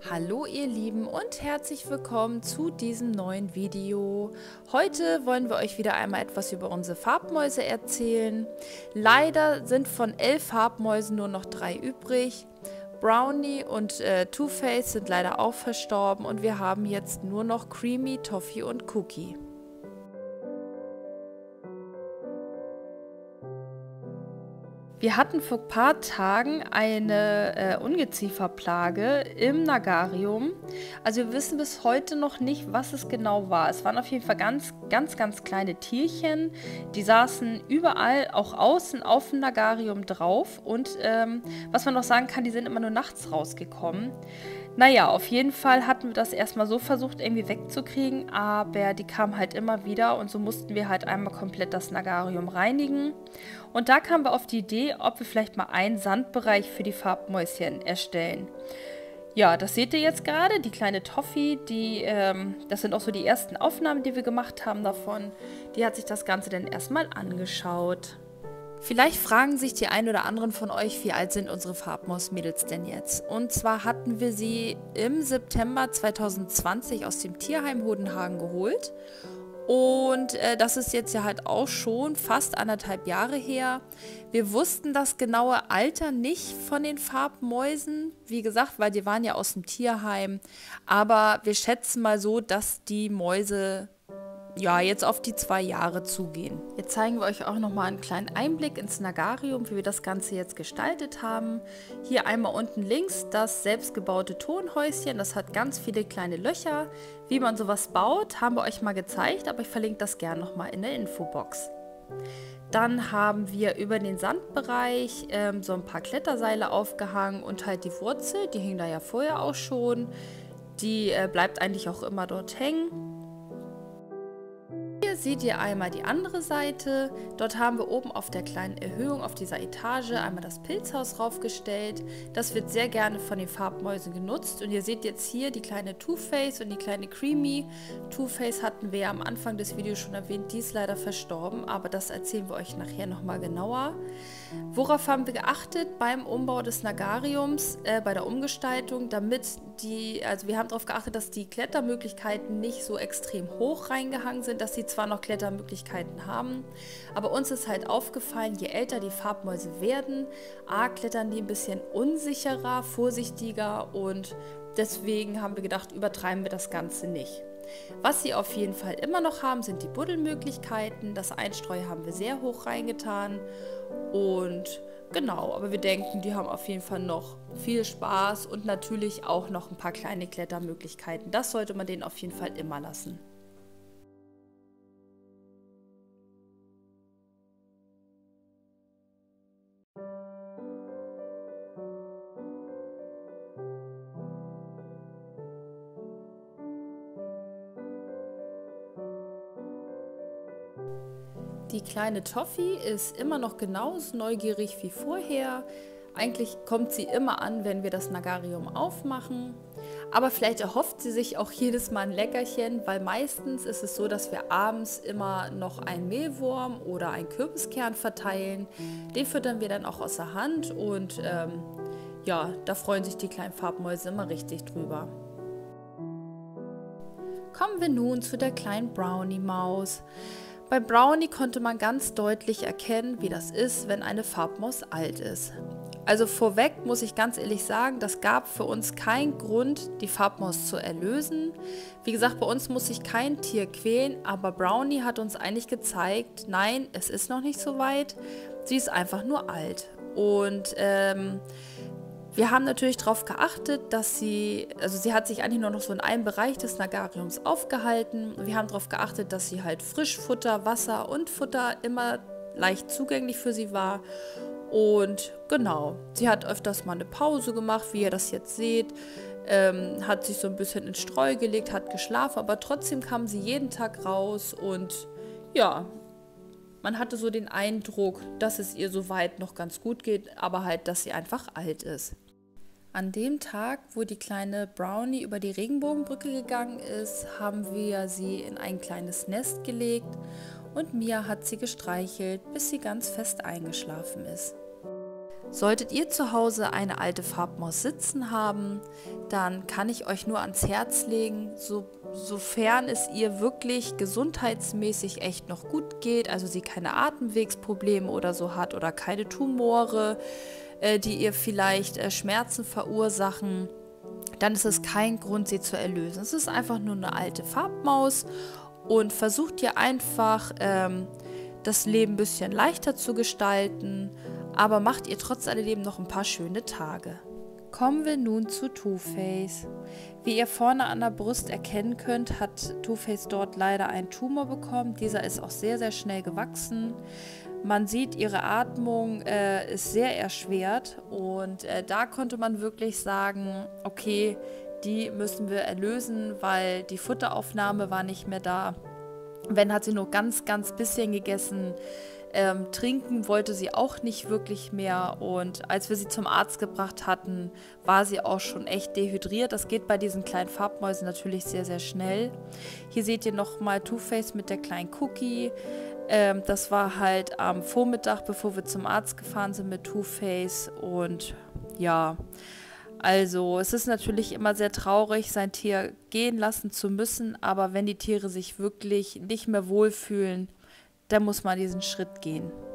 Hallo ihr Lieben und herzlich willkommen zu diesem neuen Video. Heute wollen wir euch wieder einmal etwas über unsere Farbmäuse erzählen. Leider sind von 11 Farbmäusen nur noch 3 übrig. Brownie und Two-Face sind leider auch verstorben und wir haben jetzt nur noch Creamy, Toffee und Cookie. Wir hatten vor ein paar Tagen eine Ungezieferplage im Nagarium. Also wir wissen bis heute noch nicht, was es genau war. Es waren auf jeden Fall ganz kleine Tierchen. Die saßen überall, auch außen auf dem Nagarium drauf. Und was man noch sagen kann, die sind immer nur nachts rausgekommen. Naja, auf jeden Fall hatten wir das erstmal so versucht, irgendwie wegzukriegen, aber die kamen halt immer wieder und so mussten wir halt einmal komplett das Nagarium reinigen. Und da kamen wir auf die Idee, ob wir vielleicht mal einen Sandbereich für die Farbmäuschen erstellen. Ja, das seht ihr jetzt gerade, die kleine Toffee, das sind auch so die ersten Aufnahmen, die wir gemacht haben davon. Die hat sich das Ganze dann erstmal angeschaut. Vielleicht fragen sich die ein oder anderen von euch, wie alt sind unsere Farbmaus-Mädels denn jetzt? Und zwar hatten wir sie im September 2020 aus dem Tierheim Hodenhagen geholt. Und das ist jetzt ja halt auch schon fast 1,5 Jahre her. Wir wussten das genaue Alter nicht von den Farbmäusen, wie gesagt, weil die waren ja aus dem Tierheim. Aber wir schätzen mal so, dass die Mäuse ja, jetzt auf die 2 Jahre zugehen. Jetzt zeigen wir euch auch nochmal einen kleinen Einblick ins Nagarium, wie wir das Ganze jetzt gestaltet haben. Hier einmal unten links das selbstgebaute Tonhäuschen, das hat ganz viele kleine Löcher. Wie man sowas baut, haben wir euch mal gezeigt, aber ich verlinke das gerne nochmal in der Infobox. Dann haben wir über den Sandbereich so ein paar Kletterseile aufgehangen und halt die Wurzel, die hing da ja vorher auch schon. Die bleibt eigentlich auch immer dort hängen. Hier seht ihr einmal die andere Seite. Dort haben wir oben auf der kleinen Erhöhung auf dieser Etage einmal das Pilzhaus raufgestellt. Das wird sehr gerne von den Farbmäusen genutzt. Und ihr seht jetzt hier die kleine Two-Face und die kleine Creamy. Two-Face hatten wir ja am Anfang des Videos schon erwähnt, die ist leider verstorben, aber das erzählen wir euch nachher nochmal genauer. Worauf haben wir geachtet beim Umbau des Nagariums, bei der Umgestaltung, also wir haben darauf geachtet, dass die Klettermöglichkeiten nicht so extrem hoch reingehangen sind, dass sie zwar noch Klettermöglichkeiten haben, aber uns ist halt aufgefallen, je älter die Farbmäuse werden, klettern die ein bisschen unsicherer, vorsichtiger und deswegen haben wir gedacht, übertreiben wir das Ganze nicht. Was sie auf jeden Fall immer noch haben, sind die Buddelmöglichkeiten. Das Einstreu haben wir sehr hoch reingetan und genau, aber wir denken, die haben auf jeden Fall noch viel Spaß und natürlich auch noch ein paar kleine Klettermöglichkeiten. Das sollte man denen auf jeden Fall immer lassen. Die kleine Toffee ist immer noch genauso neugierig wie vorher. Eigentlich kommt sie immer an, wenn wir das Nagarium aufmachen. Aber vielleicht erhofft sie sich auch jedes Mal ein Leckerchen, weil meistens ist es so, dass wir abends immer noch einen Mehlwurm oder einen Kürbiskern verteilen. Den füttern wir dann auch aus der Hand und ja, da freuen sich die kleinen Farbmäuse immer richtig drüber. Kommen wir nun zu der kleinen Brownie-Maus. Bei Brownie konnte man ganz deutlich erkennen, wie das ist, wenn eine Farbmaus alt ist. Also vorweg muss ich ganz ehrlich sagen, das gab für uns keinen Grund, die Farbmaus zu erlösen. Wie gesagt, bei uns muss sich kein Tier quälen, aber Brownie hat uns eigentlich gezeigt, nein, es ist noch nicht so weit, sie ist einfach nur alt. Und wir haben natürlich darauf geachtet, dass sie hat sich eigentlich nur noch so in einem Bereich des Nagariums aufgehalten. Wir haben darauf geachtet, dass sie halt Frischfutter, Wasser und Futter immer leicht zugänglich für sie war. Und genau, sie hat öfters mal eine Pause gemacht, wie ihr das jetzt seht. Hat sich so ein bisschen ins Streu gelegt, hat geschlafen, aber trotzdem kam sie jeden Tag raus und ja, man hatte so den Eindruck, dass es ihr soweit noch ganz gut geht, aber halt, dass sie einfach alt ist. An dem Tag, wo die kleine Brownie über die Regenbogenbrücke gegangen ist, haben wir sie in ein kleines Nest gelegt und Mia hat sie gestreichelt, bis sie ganz fest eingeschlafen ist. Solltet ihr zu Hause eine alte Farbmaus sitzen haben, dann kann ich euch nur ans Herz legen, sofern es ihr wirklich gesundheitsmäßig echt noch gut geht, also sie keine Atemwegsprobleme oder so hat oder keine Tumore, die ihr vielleicht Schmerzen verursachen, dann ist es kein Grund, sie zu erlösen. Es ist einfach nur eine alte Farbmaus und versucht ihr einfach das Leben ein bisschen leichter zu gestalten, aber macht ihr trotz alledem noch ein paar schöne Tage. Kommen wir nun zu Two-Face. Wie ihr vorne an der Brust erkennen könnt, hat Two-Face dort leider einen Tumor bekommen. Dieser ist auch sehr, sehr schnell gewachsen. Man sieht, ihre Atmung ist sehr erschwert und da konnte man wirklich sagen, okay, die müssen wir erlösen, weil die Futteraufnahme war nicht mehr da. Wenn, hat sie nur ganz, ganz bisschen gegessen. Trinken wollte sie auch nicht wirklich mehr und als wir sie zum Arzt gebracht hatten, war sie auch schon echt dehydriert. Das geht bei diesen kleinen Farbmäusen natürlich sehr, sehr schnell. Hier seht ihr nochmal Two-Face mit der kleinen Cookie. Das war halt am Vormittag, bevor wir zum Arzt gefahren sind mit Two-Face und ja, also es ist natürlich immer sehr traurig, sein Tier gehen lassen zu müssen, aber wenn die Tiere sich wirklich nicht mehr wohlfühlen, dann muss man diesen Schritt gehen.